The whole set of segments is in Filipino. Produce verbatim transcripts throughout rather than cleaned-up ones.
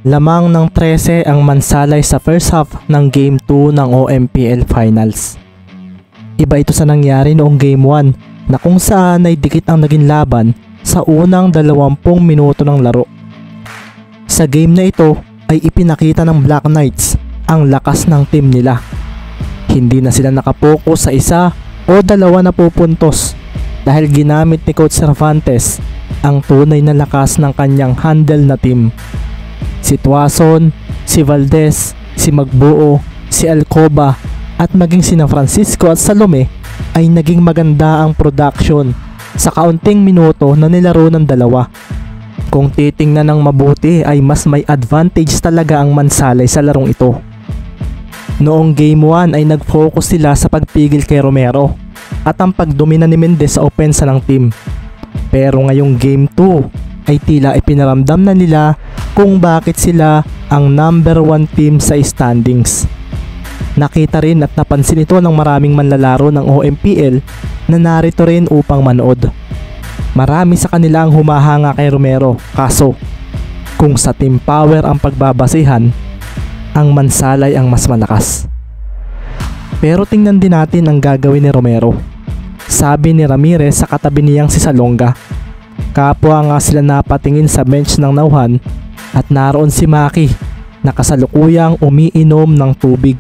Lamang ng trese ang mansalay sa first half ng Game two ng O M P L Finals. Iba ito sa nangyari noong Game one na kung saan ay dikit ang naging laban sa unang dalawampung minuto ng laro. Sa game na ito ay ipinakita ng Black Knights ang lakas ng team nila. Hindi na sila nakapokus sa isa o dalawa na pupuntos dahil ginamit ni Coach Cervantes ang tunay na lakas ng kanyang handle na team. Si Tuason, si Valdez, si Magbuo, si Alcoba at maging sina Francisco at Salome ay naging maganda ang production sa kaunting minuto na nilaro ng dalawa. Kung titingnan ng mabuti ay mas may advantage talaga ang mansalay sa larong ito. Noong Game one ay nag-focus sila sa pagpigil kay Romero at ang pagdomina ni Mendez sa opensa ng team. Pero ngayong Game two ay tila ipinaramdam na nila kung bakit sila ang number one team sa standings. Nakita rin at napansin ito ng maraming manlalaro ng O M P L na narito rin upang manood. Marami sa kanila ang humahanga kay Romero, kaso kung sa team power ang pagbabasihan, ang mansalay ang mas malakas. Pero tingnan din natin ang gagawin ni Romero. Sabi ni Ramirez sa katabi niyang si Salonga. Kapwa nga sila napatingin sa bench ng Nauhan at naroon si Maki na kasalukuyang umiinom ng tubig.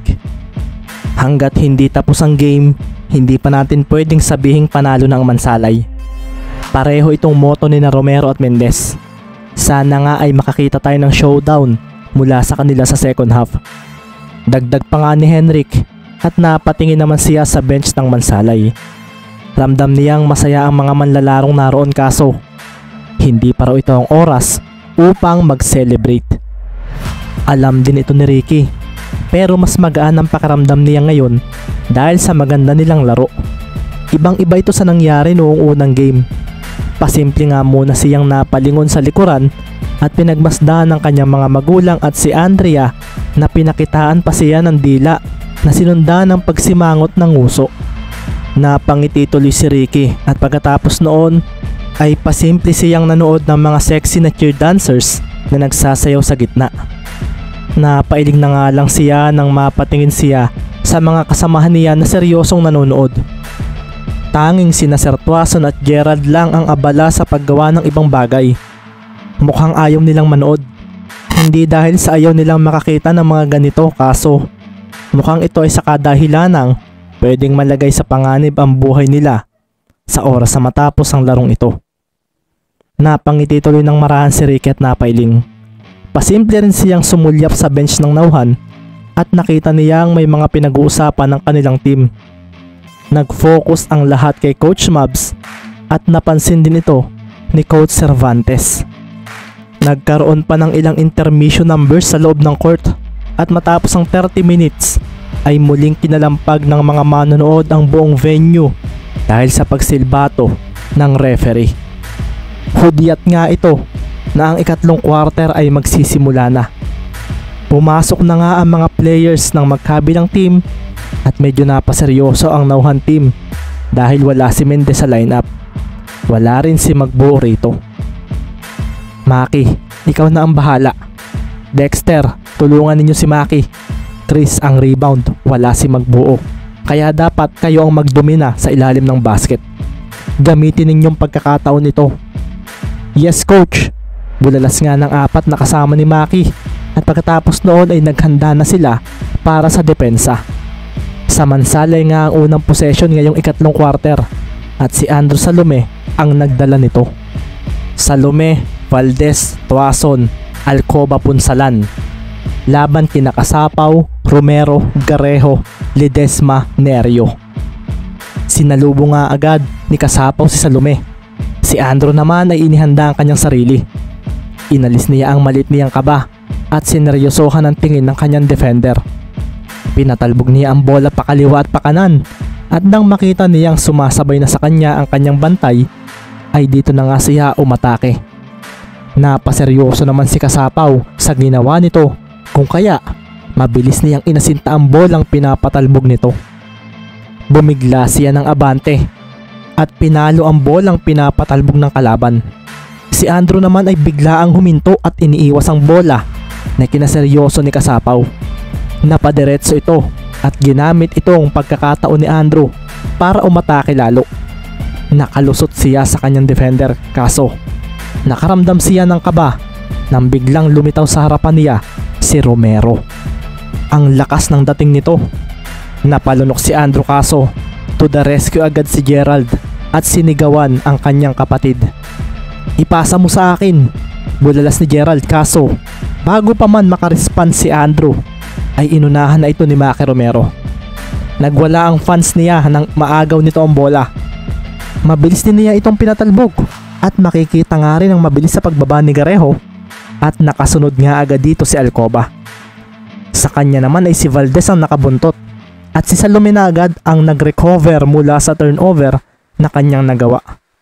Hanggat hindi tapos ang game, hindi pa natin pwedeng sabihing panalo ng mansalay. Pareho itong motto ni na Romero at Mendez. Sana nga ay makakita tayo ng showdown mula sa kanila sa second half. Dagdag pa nga ni Henrik at napatingin naman siya sa bench ng mansalay. Ramdam niyang masaya ang mga manlalarong naroon, kaso hindi pa raw ito ang oras upang mag-celebrate. Alam din ito ni Ricky, pero mas magaan ang pakiramdam niya ngayon dahil sa maganda nilang laro. Ibang iba ito sa nangyari noong unang game. Pasimple nga muna siyang napalingon sa likuran at pinagmasdahan ng kanyang mga magulang at si Andrea na pinakitaan pa siya ng dila na sinundan ng pagsimangot ng nguso. Napangiti tuloy si Ricky at pagkatapos noon ay pasimple siyang nanood ng mga sexy na cheer dancers na nagsasayaw sa gitna. Napailing na nga lang siya nang mapatingin siya sa mga kasamahan niya na seryosong nanonood. Tanging sina Sir Tuason at Gerald lang ang abala sa paggawa ng ibang bagay. Mukhang ayaw nilang manood. Hindi dahil sa ayaw nilang makakita ng mga ganito, kaso mukhang ito ay sa kadahilanang pwedeng malagay sa panganib ang buhay nila sa oras na matapos ang larong ito. Napangiti tuloy ng marahan si Ricky at napailing. Pasimple rin siyang sumulyap sa bench ng Nauhan at nakita niyang may mga pinag-uusapan ng kanilang team. Nag-focus ang lahat kay Coach Mabs at napansin din ito ni Coach Cervantes. Nagkaroon pa ng ilang intermission numbers sa loob ng court at matapos ang thirty minutes ay muling kinalampag ng mga manonood ang buong venue dahil sa pagsilbato ng referee. Hudyat nga ito na ang ikatlong quarter ay magsisimula na. Pumasok na nga ang mga players ng magkabilang team at medyo napaseryoso ang Nauhan team dahil wala si Mendez sa lineup. Wala rin si Magbuo rito. Maki, ikaw na ang bahala. Dexter, tulungan ninyo si Maki. Chris, ang rebound, wala si Magbuo. Kaya dapat kayo ang magdomina sa ilalim ng basket. Gamitin ninyong pagkakataon nito. Yes coach, bulalas nga ng apat na kasama ni Maki at pagkatapos noon ay naghanda na sila para sa depensa. Sa mansalay nga ang unang possession ngayong ikatlong quarter at si Andrew Salome ang nagdala nito. Salome, Valdez, Tuason, Alcoba, Punsalan. Laban kina Kasapaw, Romero, Garejo, Ledesma, Nerio. Sinalubo nga agad ni Kasapaw si Salome. Si Andrew naman ay inihanda ang kanyang sarili. Inalis niya ang malit niyang kaba at sineryosohan ang tingin ng kanyang defender. Pinatalbog niya ang bola pakaliwa at pakanan at nang makita niyang sumasabay na sa kanya ang kanyang bantay ay dito na nga siya umatake. Napaseryoso naman si Kasapaw sa ginawa nito, kung kaya mabilis niyang inasinta ang bolang pinapatalbog nito. Bumigla siya ng abante at pinalo ang bolang pinapatalbog ng kalaban. Si Andrew naman ay biglaang huminto at iniiwas ang bola na kinaseryoso ni Kasapaw. Napadiretso ito at ginamit itong pagkakataon ni Andrew para umatake lalo. Nakalusot siya sa kanyang defender, kaso nakaramdam siya ng kaba nang biglang lumitaw sa harapan niya si Romero. Ang lakas ng dating nito. Napalunok si Andrew, kaso to the rescue agad si Gerald at sinigawan ang kanyang kapatid. "Ipasa mo sa akin," bulalas ni Gerald, kaso bago pa man makarespond si Andrew ay inunahan na ito ni Maki Romero. Nagwala ang fans niya nang maagaw nito ang bola. Mabilis din niya itong pinatalbog at makikita nga rin ang mabilis sa pagbaba ni Garejo at nakasunod nga agad dito si Alcoba. Sa kanya naman ay si Valdez ang nakabuntot at si Salome na agad ang nag-recover mula sa turnover na kanyang nagawa.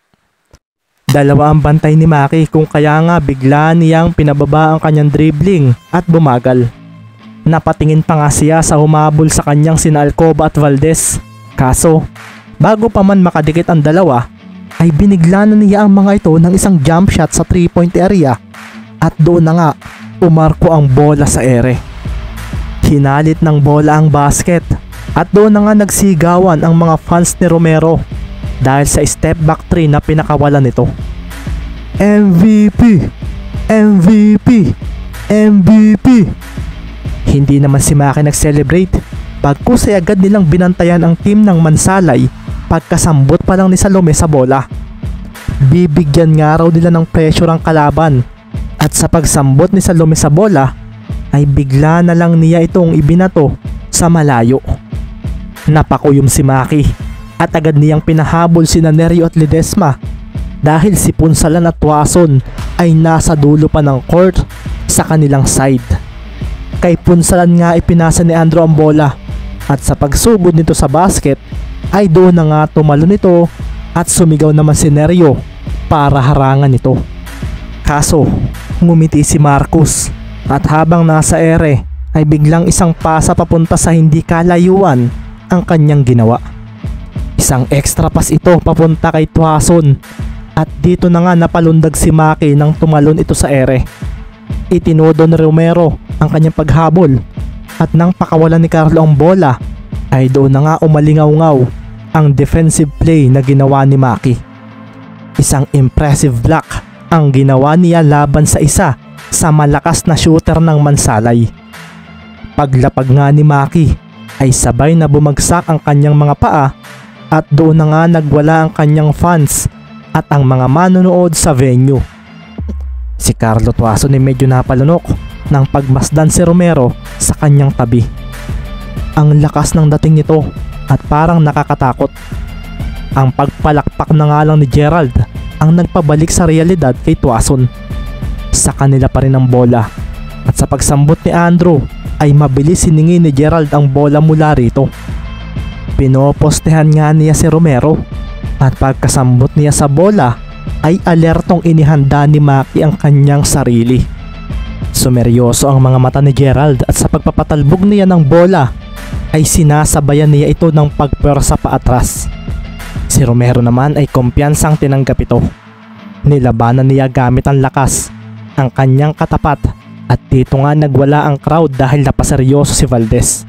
Dalawa ang bantay ni Maki, kung kaya nga bigla niyang pinababa ang kanyang dribbling at bumagal. Napatingin pa nga siya sa humabol sa kanyang sina Alcoba at Valdez, kaso bago pa man makadikit ang dalawa ay binigla na niya ang mga ito ng isang jump shot sa three point area at doon na nga umarko ang bola sa ere. Hinalit ng bola ang basket at doon na nga nagsigawan ang mga fans ni Romero dahil sa step back three na pinakawalan nito. M V P! M V P! M V P! Hindi naman si Maki nag-celebrate, bagkus ay agad nilang binantayan ang team ng Mansalay pagkasambot pa lang ni Salome sa bola. Bibigyan nga raw nila ng pressure ang kalaban at sa pagsambot ni Salome sa bola ay bigla na lang niya itong ibinato sa malayo. Napakuyom si Maki at agad niyang pinahabol sina Nerio at Ledesma dahil si Punsalan at Tuason ay nasa dulo pa ng court sa kanilang side. Kay Punsalan nga ipinasa ni Andrew ang bola at sa pagsugod nito sa basket ay doon na nga tumalon ito at sumigaw naman si Nerio para harangan ito. Kaso ngumiti si Marcus at habang nasa ere ay biglang isang pasa papunta sa hindi kalayuan ang kanyang ginawa. Isang extra pass ito papunta kay Tuason at dito na nga napalundag si Maki nang tumalon ito sa ere. Itinodo ni Romero ang kanyang paghabol at nang pakawalan ni Carlo ang bola ay doon na nga umalingaw-ngaw ang defensive play na ginawa ni Maki. Isang impressive block ang ginawa niya laban sa isa sa malakas na shooter ng Mansalay. Paglapag nga ni Maki ay sabay na bumagsak ang kanyang mga paa at doon na nga nagwala ang kanyang fans at ang mga manonood sa venue. Si Carlo Tuason ay medyo napalunok nang pagmasdan si Romero sa kanyang tabi. Ang lakas ng dating nito at parang nakakatakot. Ang pagpalakpak na nga lang ni Gerald ang nagpabalik sa realidad kay Tuason. Sa kanila pa rin ang bola at sa pagsambot ni Andrew ay mabilis siningi ni Gerald ang bola mula rito. Pinopostehan nga niya si Romero at pagkasambot niya sa bola ay alertong inihanda ni Maki ang kanyang sarili. Sumeryoso ang mga mata ni Gerald at sa pagpapatalbog niya ng bola ay sinasabayan niya ito ng pagpwersa pa atras. Si Romero naman ay kumpiyansang tinanggap ito. Nilabanan niya gamit ang lakas ang kanyang katapat at dito nga nagwala ang crowd dahil napaseryoso si Valdez.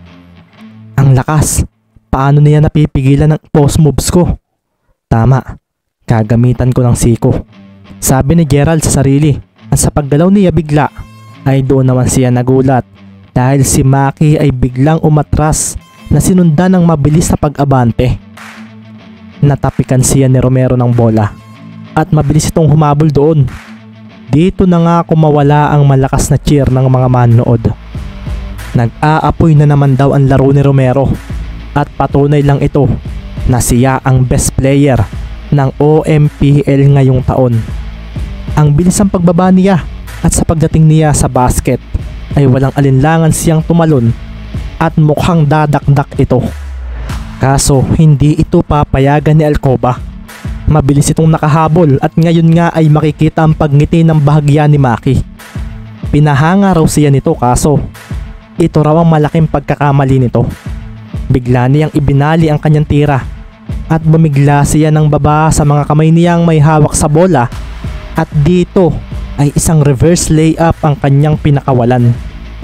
Ang lakas, paano niya napipigilan ng post moves ko? Tama, gagamitan ko ng siko, sabi ni Gerald sa sarili at sa paggalaw niya bigla ay doon naman siya nagulat dahil si Maki ay biglang umatras na sinundan ng mabilis na pag-abante. Natapikan siya ni Romero ng bola at mabilis itong humabol doon. Dito na nga kumawala ang malakas na cheer ng mga manonood. Nag-aapoy na naman daw ang laro ni Romero at patunay lang ito na siya ang best player ng O M P L ngayong taon. Ang bilis ng pagbaba niya at sa pagdating niya sa basket ay walang alinlangan siyang tumalon at mukhang dadakdak ito. Kaso hindi ito papayagan ni Alcoba. Mabilis itong nakahabol at ngayon nga ay makikita ang pagngiti ng bahagya ni Maki. Pinahanga raw siya nito kaso ito raw ang malaking pagkakamali nito. Bigla niyang ibinali ang kanyang tira at bumigla siya ng baba sa mga kamay niyang may hawak sa bola at dito ay isang reverse layup ang kanyang pinakawalan.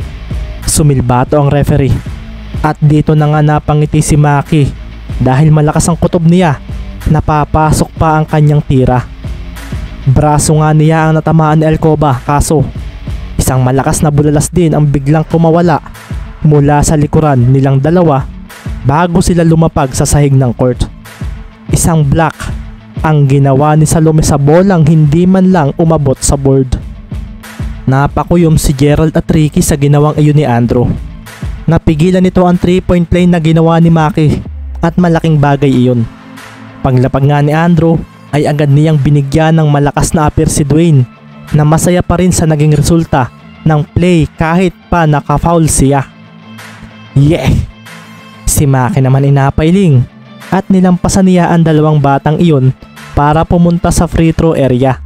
Sumilbato ang referee at dito na nga napangiti si Maki dahil malakas ang kutob niya. Napapasok pa ang kanyang tira. Braso nga niya ang natamaan ni Alcoba, kaso isang malakas na bulalas din ang biglang kumawala mula sa likuran nilang dalawa bago sila lumapag sa sahig ng court. Isang block ang ginawa ni Salome sa bolang hindi man lang umabot sa board. Napakuyom si Gerald at Ricky sa ginawang iyon ni Andrew. Napigilan nito ang three point play na ginawa ni Maki at malaking bagay iyon. Paglapag nga ni Andrew ay agad niyang binigyan ng malakas na appear si Dwayne na masaya pa rin sa naging resulta ng play kahit pa naka-foul siya. Yeah! Si Maki naman inapailing at nilampasan niya ang dalawang batang iyon para pumunta sa free throw area.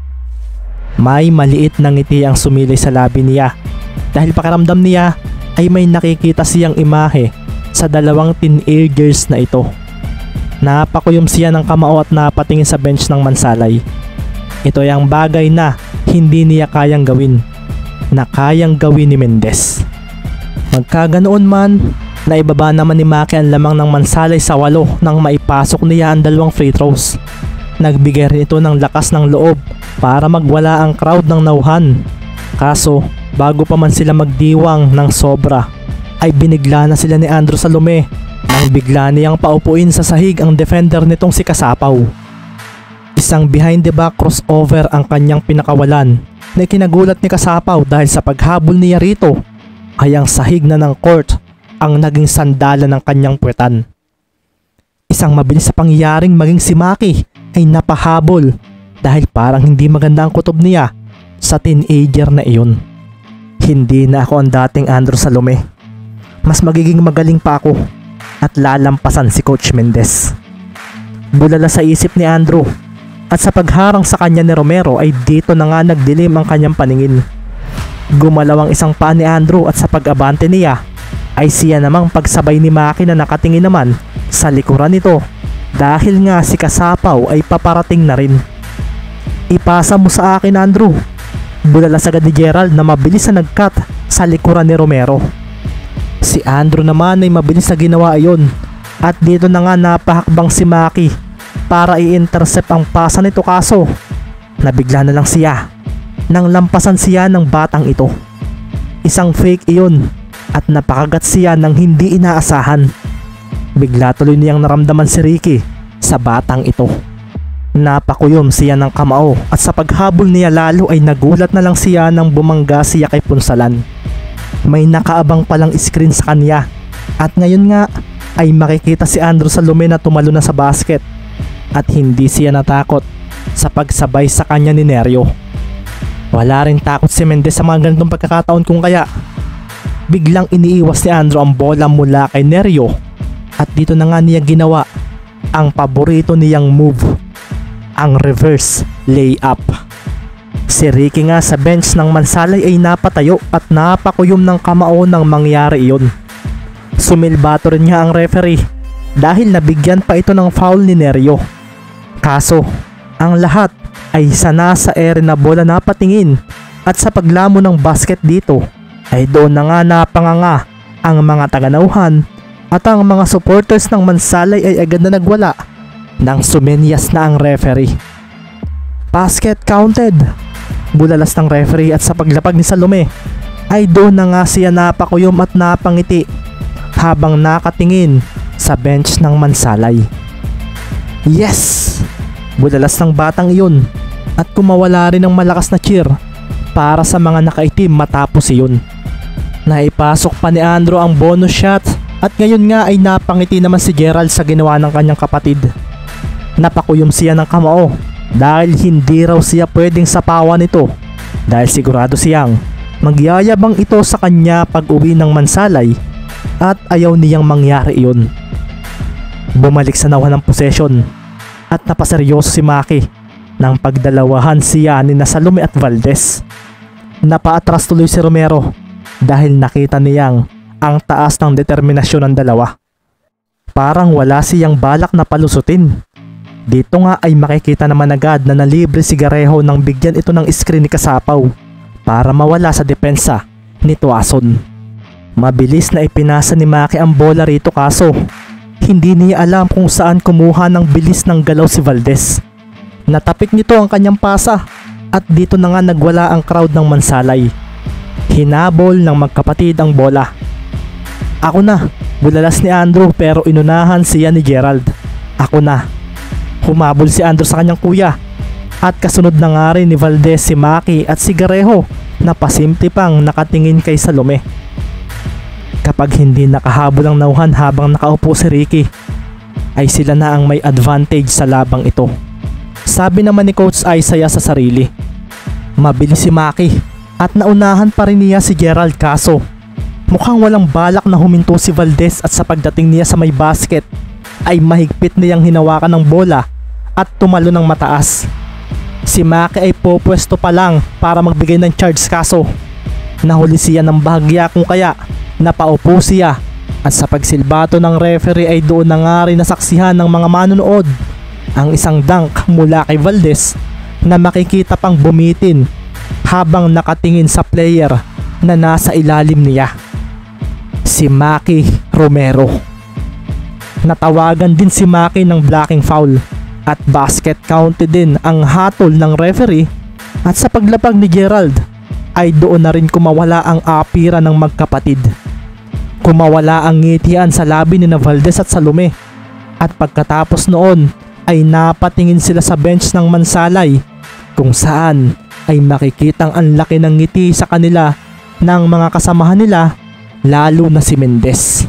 May maliit na ngiti ang sumilay sa labi niya dahil pakiramdam niya ay may nakikita siyang imahe sa dalawang teenagers na ito. Napakuyom siya ng kamao at napatingin sa bench ng Mansalay. Ito ay ang bagay na hindi niya kayang gawin, na kayang gawin ni Mendez. Magkaganoon man, naibaba naman ni Maki ang lamang ng Mansalay sa walo nang maipasok niya ang dalawang free throws. Nagbigay rin ito ng lakas ng loob para magwala ang crowd ng nauhan. Kaso bago pa man sila magdiwang ng sobra ay binigla na sila ni Andrew Salome nang bigla niyang paupuin sa sahig ang defender nitong si Kasapaw. Isang behind the back crossover ang kanyang pinakawalan na ikinagulat ni Kasapaw dahil sa paghabol niya rito ay ang sahig na ng court ang naging sandala ng kanyang puwetan. Isang mabilis sa pangyayaring maging si Maki ay napahabol dahil parang hindi maganda ang kutob niya sa teenager na iyon. Hindi na ako ang dating Andrew Salome. Mas magiging magaling pa ako at lalampasan si Coach Mendez. Bulala sa isip ni Andrew at sa pagharang sa kanya ni Romero ay dito na nga nagdilim ang kanyang paningin. Gumalaw ang isang paa ni Andrew at sa pag-abante niya ay siya namang pagsabay ni Maki na nakatingin naman sa likuran nito dahil nga si Kasapaw ay paparating na rin. Ipasa mo sa akin, Andrew. Bulala sagad ni Gerald na mabilis na nag-cut sa likuran ni Romero. Si Andrew naman ay mabilis na ginawa ayon at dito na nga napahakbang si Maki para i-intercept ang pasa nito kaso nabigla na lang siya nang lampasan siya ng batang ito. Isang fake iyon at napakagat siya ng hindi inaasahan. Bigla tuloy niyang naramdaman si Ricky sa batang ito. Napakuyom siya ng kamao at sa paghabol niya lalo ay nagulat na lang siya nang bumangga siya kay Punsalan. May nakaabang palang screen sa kanya at ngayon nga ay makikita si Andrew Salome na tumalo na sa basket at hindi siya natakot sa pagsabay sa kanya ni Neryo. Wala rin takot si Mendez sa mga ganitong pagkakataon kung kaya biglang iniiwas ni Andrew ang bola mula kay Neryo at dito na nga niya ginawa ang paborito niyang move, ang reverse layup. Si Ricky nga sa bench ng Mansalay ay napatayo at napakuyom ng kamao nang mangyari iyon. Sumilbato rin niya ang referee dahil nabigyan pa ito ng foul ni Neryo. Kaso ang lahat ay sa nasa ere na bola napatingin at sa paglamo ng basket dito ay doon na nga napanganga ang mga taganauhan at ang mga supporters ng Mansalay ay agad na nagwala nang sumenyas na ang referee. Basket counted! Bulalas ng referee at sa paglapag ni Salome ay doon na nga siya napakuyom at napangiti habang nakatingin sa bench ng Mansalay. Yes! Bulalas ng batang iyon at kumawala rin ng malakas na cheer para sa mga nakaitim matapos iyon. Naipasok pa ni Andrew ang bonus shot at ngayon nga ay napangiti naman si Gerald sa ginawa ng kanyang kapatid. Napakuyom siya ng kamao dahil hindi raw siya pwedeng sapawan nito dahil sigurado siyang magyayabang ito sa kanya pag uwi ng Mansalay at ayaw niyang mangyari iyon. Bumalik sa nawan ng possession at napaseryoso si Maki nang pagdalawahan siya ni Salome at Valdez. Napaatras tuloy si Romero dahil nakita niyang ang taas ng determinasyon ng dalawa. Parang wala siyang balak na palusutin. Dito nga ay makikita naman agad na nalibre si Garejo nang bigyan ito ng screen ni Kasapaw para mawala sa depensa ni Tuason. Mabilis na ipinasa ni Maki ang bola rito kaso hindi niya alam kung saan kumuha ng bilis ng galaw si Valdez. Natapik nito ang kanyang pasa at dito na nga nagwala ang crowd ng Mansalay. Hinabol ng magkapatid ang bola. Ako na, bulalas ni Andrew pero inunahan siya ni Gerald. Ako na. Humabol si Andrew sa kanyang kuya at kasunod na nga rin ni Valdez si Maki at si Garejo na pasimple pang nakatingin kay Salome. Kapag hindi nakahabol ang nauhan habang nakaupo si Ricky, ay sila na ang may advantage sa labang ito. Sabi naman ni Coach Isaiah sa sarili, mabilis si Maki at naunahan pa rin niya si Gerald kaso mukhang walang balak na huminto si Valdez at sa pagdating niya sa may basket ay mahigpit niyang hinawakan ng bola at tumalo ng mataas. Si Maki ay popwesto pa lang para magbigay ng charge kaso nahuli siya ng bahagya kung kaya napaupo siya at sa pagsilbato ng referee ay doon na nga rin nasaksihan ng mga manonood ang isang dunk mula kay Valdez na makikita pang bumitin habang nakatingin sa player na nasa ilalim niya, si Maki Romero. Natawagan din si Maki ng blocking foul at basket counted din ang hatol ng referee at sa paglapag ni Gerald ay doon na rin kumawala ang apira ng magkapatid. Kumawala ang ngitian sa labi ni Valdez at Salome at pagkatapos noon ay napatingin sila sa bench ng Mansalay kung saan ay makikitang ang laki ng ngiti sa kanila ng mga kasamahan nila lalo na si Mendez.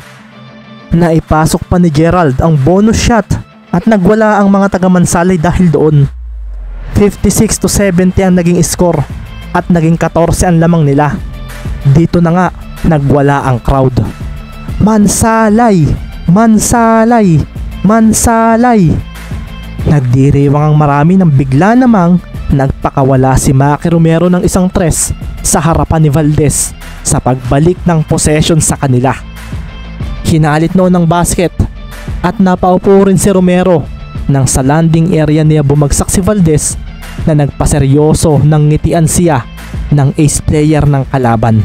Naipasok pa ni Gerald ang bonus shot at nagwala ang mga taga Mansalay dahil doon. fifty-six to seventy ang naging score at naging fourteen ang lamang nila. Dito na nga nagwala ang crowd. Mansalay! Mansalay! Mansalay! Nagdiriwang ang marami nang bigla namang nagpakawala si Maki Romero ng isang tres sa harapan ni Valdez sa pagbalik ng possession sa kanila. Hinalit noon ng basket at napaupo rin si Romero nang sa landing area niya bumagsak si Valdez na nagpaseryoso ng ngitian siya ng ace player ng kalaban.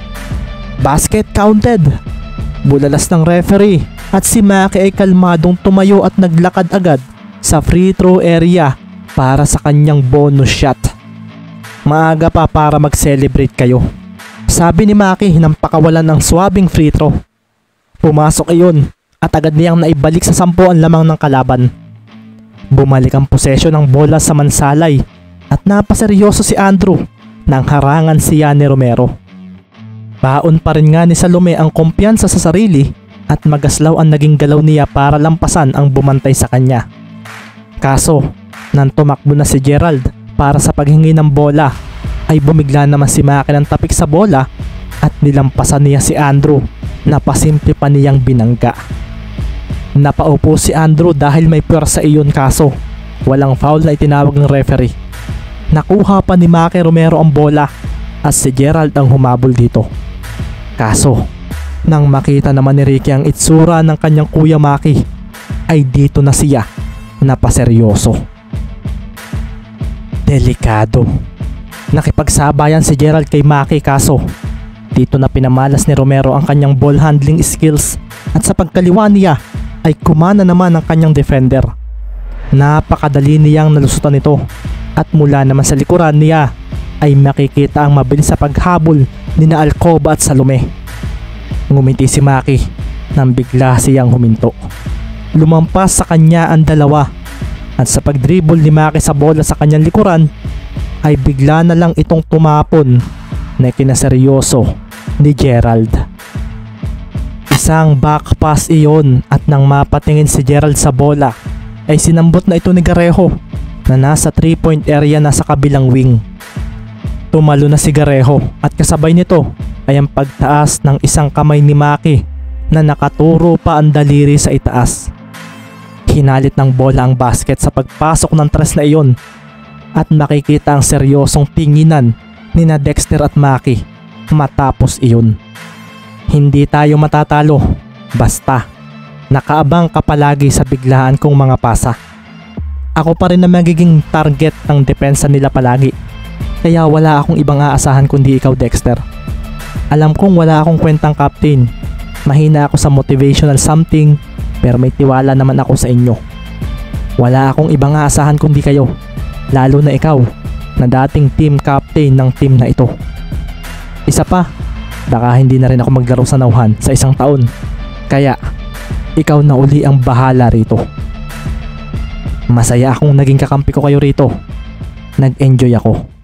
Basket counted. Bulalas ng referee at si Maki ay kalmadong tumayo at naglakad agad sa free throw area para sa kanyang bonus shot. Maaga pa para mag-celebrate kayo, sabi ni Maki nang pakawalan ng swabing free throw. Pumasok iyon at agad niyang naibalik sa sampu ang lamang ng kalaban. Bumalik ang posesyon ng bola sa Mansalay at napaseryoso si Andrew nang harangan siya ni Romero. Baon pa rin nga ni Salome ang kumpiyansa sa sarili at magaslaw ang naging galaw niya para lampasan ang bumantay sa kanya. Kaso, nang tumakbo na si Gerald para sa paghingi ng bola, ay bumigla naman si Maki ng tapik sa bola at nilampasan niya si Andrew na pasimple pa niyang binangga. Napaupo si Andrew dahil may pwersa iyon kaso walang foul na itinawag ng referee. Nakuha pa ni Maki Romero ang bola at si Gerald ang humabol dito. Kaso, nang makita naman ni Ricky ang itsura ng kanyang kuya Maki, ay dito na siya napaseryoso. Delikado. Nakipagsabayan si Gerald kay Maki kaso dito na pinamalas ni Romero ang kanyang ball handling skills at sa pagkaliwa niya ay kumana naman ang kanyang defender. Napakadali niyang nalusutan ito at mula naman sa likuran niya ay makikita ang mabilis sa paghabol ni na Alcoba at Salome. Ngumiti si Maki nang bigla siyang huminto. Lumampas sa kanya ang dalawa at sa pagdribble ni Maki sa bola sa kanyang likuran ay bigla na lang itong tumapon na kinaseryoso ni Gerald. Isang back pass iyon at nang mapatingin si Gerald sa bola ay sinambot na ito ni Garejo na nasa three point area na sa kabilang wing. Tumalo na si Garejo at kasabay nito ay ang pagtaas ng isang kamay ni Maki na nakaturo pa ang daliri sa itaas. Hinalit ng bola ang basket sa pagpasok ng tres na iyon at makikita ang seryosong tinginan ni na Dexter at Maki matapos iyon. Hindi tayo matatalo, basta nakaabang ka palagi sa biglaan kong mga pasa. Ako pa rin na magiging target ng depensa nila palagi. Kaya wala akong ibang aasahan kundi ikaw, Dexter. Alam kong wala akong kwentang captain. Mahina ako sa motivational something, pero may tiwala naman ako sa inyo. Wala akong ibang aasahan kundi kayo. Lalo na ikaw, na dating team captain ng team na ito. Isa pa, baka hindi na rin ako maglaro sa nauhan sa isang taon. Kaya, ikaw na uli ang bahala rito. Masaya akong naging kakampi ko kayo rito. Nag-enjoy ako.